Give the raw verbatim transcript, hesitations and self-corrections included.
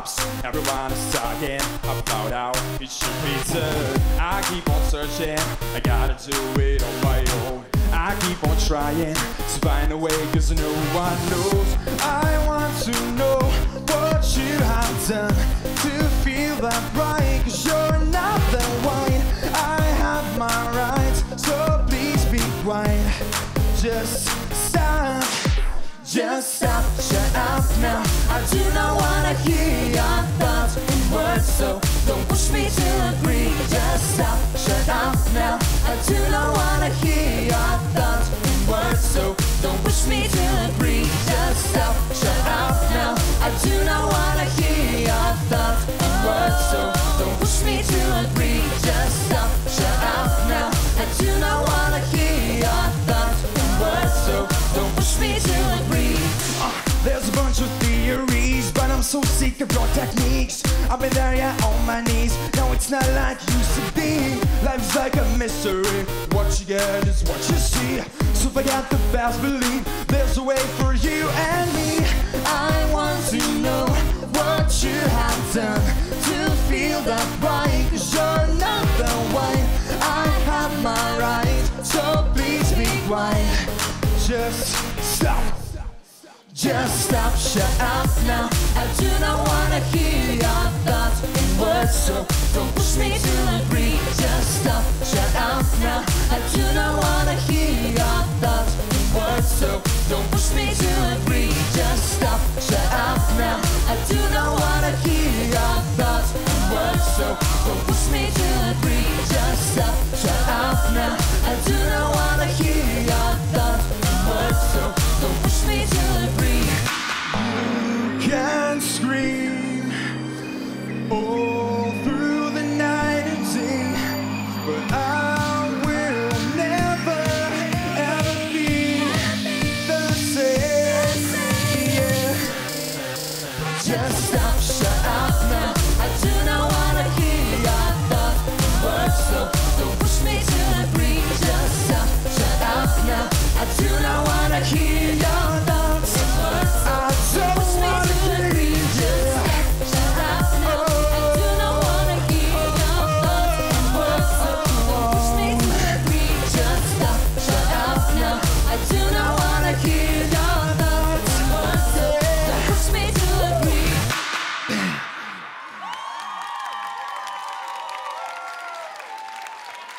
stops. Everyone is talking about how it should be done. I keep on searching, I gotta do it on my own. I keep on trying to find a way, cause no one knows. I want to know what you have done to feel that right, cause you're not the one. I have my rights, so please be quiet. Just stop, just stop, shut up now. I do not wanna hear your thoughts in words, so don't push me to agree. Just stop, shut up now. I do not wanna hear your thoughts in words, so don't push me to agree. Just stop, shut up now. I do not wanna hear your thoughts in words, so don't push me to agree. Just stop, shut up now. I do not wanna hear your thoughts in words, so don't push me to agree. Uh, there's a bunch of theories, but I'm so sick of your techniques. I've been there, yeah, on my knees. No, it's not like it used to be. Life's like a mystery. What you get is what you see. So forget the past, believe there's a way for you and me. I want to know what you have done to feel that right, cause you're not the one. I have my right, so please be quiet. Just stop. Just stop, shut up now. I do not wanna hear your thoughts in words, so don't push me to agree. Just stop,